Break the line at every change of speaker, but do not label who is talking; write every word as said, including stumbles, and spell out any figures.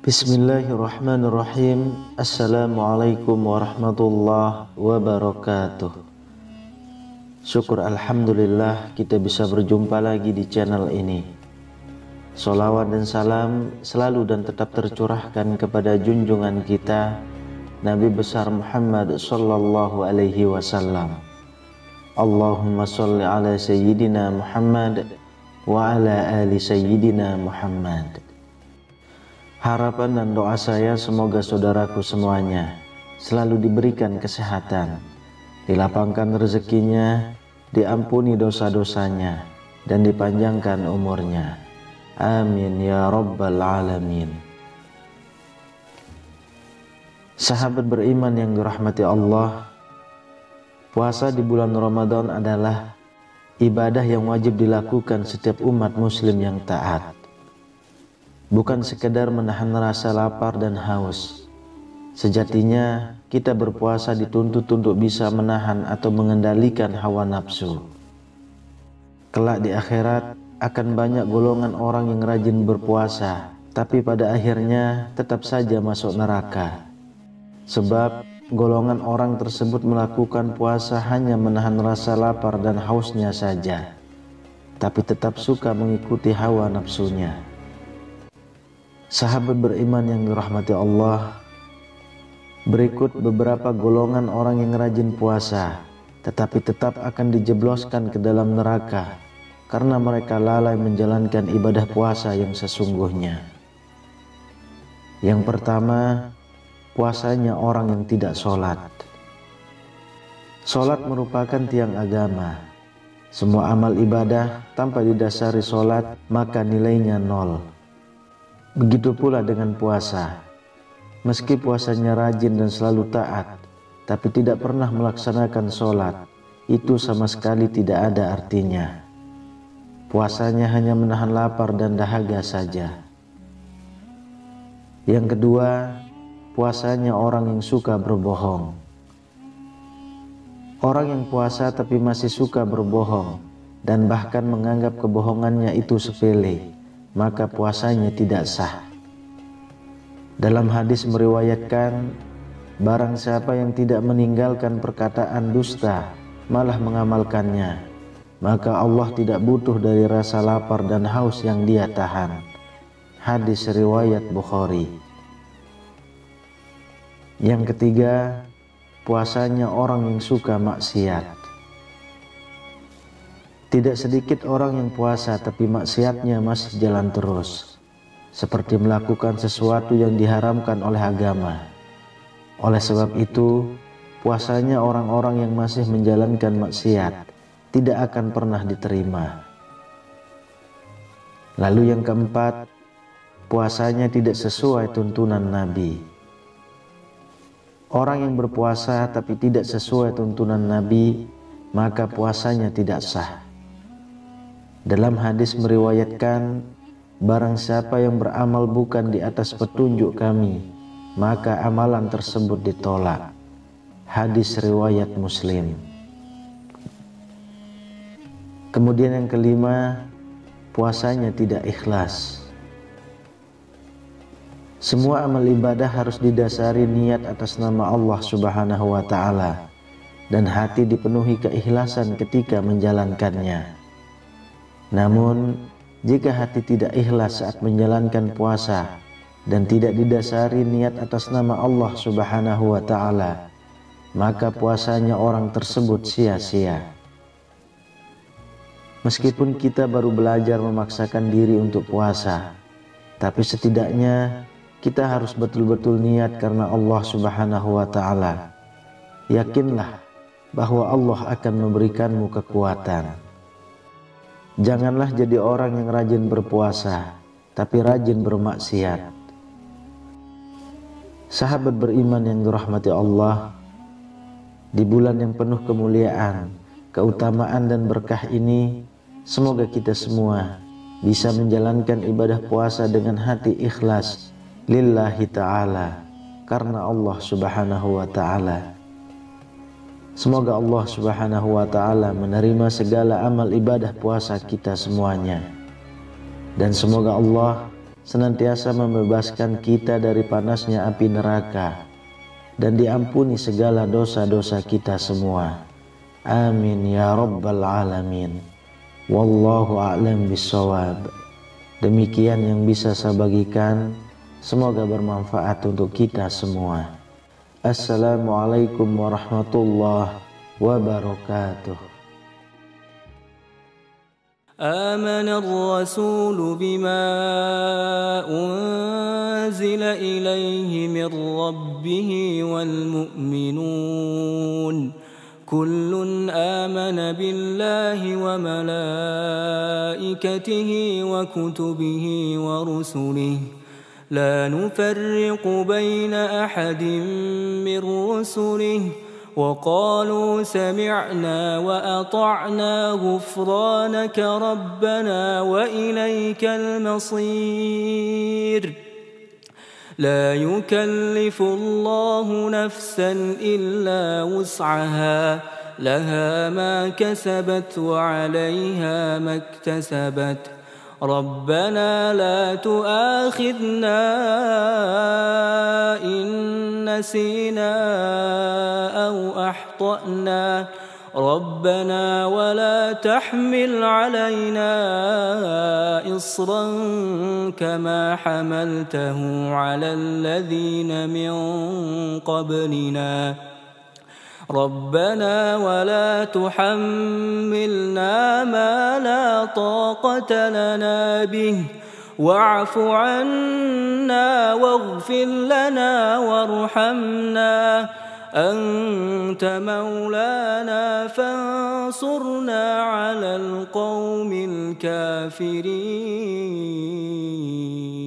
Bismillahirrahmanirrahim. Assalamualaikum warahmatullahi wabarakatuh. Syukur alhamdulillah kita bisa berjumpa lagi di channel ini. Sholawat dan salam selalu dan tetap tercurahkan kepada junjungan kita Nabi besar Muhammad sallallahu alaihi wasallam. Allahumma sholli ala sayyidina Muhammad wa ala ali sayyidina Muhammad. Harapan dan doa saya semoga saudaraku semuanya selalu diberikan kesehatan, dilapangkan rezekinya, diampuni dosa-dosanya, dan dipanjangkan umurnya. Amin ya rabbal alamin. Sahabat beriman yang dirahmati Allah, puasa di bulan Ramadan adalah ibadah yang wajib dilakukan setiap umat muslim yang taat. Bukan sekedar menahan rasa lapar dan haus. Sejatinya kita berpuasa dituntut untuk bisa menahan atau mengendalikan hawa nafsu. Kelak di akhirat akan banyak golongan orang yang rajin berpuasa, tapi pada akhirnya tetap saja masuk neraka. Sebab golongan orang tersebut melakukan puasa hanya menahan rasa lapar dan hausnya saja, tapi tetap suka mengikuti hawa nafsunya. Sahabat beriman yang dirahmati Allah, berikut beberapa golongan orang yang rajin puasa tetapi tetap akan dijebloskan ke dalam neraka karena mereka lalai menjalankan ibadah puasa yang sesungguhnya. Yang pertama, puasanya orang yang tidak sholat. Sholat merupakan tiang agama. Semua amal ibadah tanpa didasari sholat maka nilainya nol. Begitu pula dengan puasa. Meski puasanya rajin dan selalu taat, tapi tidak pernah melaksanakan sholat, itu sama sekali tidak ada artinya. Puasanya hanya menahan lapar dan dahaga saja. Yang kedua, puasanya orang yang suka berbohong. Orang yang puasa tapi masih suka berbohong dan bahkan menganggap kebohongannya itu sepele, maka puasanya tidak sah. Dalam hadis meriwayatkan, barang siapa yang tidak meninggalkan perkataan dusta malah mengamalkannya, maka Allah tidak butuh dari rasa lapar dan haus yang dia tahan. Hadis riwayat Bukhari. Yang ketiga, puasanya orang yang suka maksiat. Tidak sedikit orang yang puasa tapi maksiatnya masih jalan terus, seperti melakukan sesuatu yang diharamkan oleh agama. Oleh sebab itu, puasanya orang-orang yang masih menjalankan maksiat tidak akan pernah diterima. Lalu yang keempat, puasanya tidak sesuai tuntunan Nabi. Orang yang berpuasa tapi tidak sesuai tuntunan Nabi, maka puasanya tidak sah. Dalam hadis meriwayatkan, barang siapa yang beramal bukan di atas petunjuk kami, maka amalan tersebut ditolak. Hadis riwayat Muslim. Kemudian yang kelima, puasanya tidak ikhlas. Semua amal ibadah harus didasari niat atas nama Allah Subhanahu wa Ta'ala, dan hati dipenuhi keikhlasan ketika menjalankannya. Namun, jika hati tidak ikhlas saat menjalankan puasa dan tidak didasari niat atas nama Allah Subhanahu wa Ta'ala, maka puasanya orang tersebut sia-sia. Meskipun kita baru belajar memaksakan diri untuk puasa, tapi setidaknya kita harus betul-betul niat karena Allah Subhanahu wa Ta'ala. Yakinlah bahwa Allah akan memberikanmu kekuatan. Janganlah jadi orang yang rajin berpuasa, tapi rajin bermaksiat. Sahabat beriman yang dirahmati Allah, di bulan yang penuh kemuliaan, keutamaan dan berkah ini, semoga kita semua bisa menjalankan ibadah puasa dengan hati ikhlas lillahi ta'ala, karena Allah Subhanahu wa Ta'ala. Semoga Allah Subhanahu wa Ta'ala menerima segala amal ibadah puasa kita semuanya. Dan semoga Allah senantiasa membebaskan kita dari panasnya api neraka, dan diampuni segala dosa-dosa kita semua. Amin ya rabbal alamin. Wallahu a'lam bissawab. Demikian yang bisa saya bagikan, semoga bermanfaat untuk kita semua. Assalamualaikum warahmatullahi wabarakatuh.
آمن الرسول بما أنزل إليه من ربه والمؤمنون كل آمن بالله وملائكته وكتبه ورسله لا نفرق بين أحد من رسله وقالوا سمعنا وأطعنا غفرانك ربنا وإليك المصير لا يكلف الله نفسا إلا وسعها لها ما كسبت وعليها ما اكتسبت ربنا لا تؤاخذنا إن نسينا أو أخطأنا ربنا ولا تحمل علينا إصرا كما حملته على الذين من قبلنا ربنا ولا تحملنا ما لا طاقة لنا به واعف عنا واغفر لنا وارحمنا أنت مولانا فانصرنا على القوم الكافرين.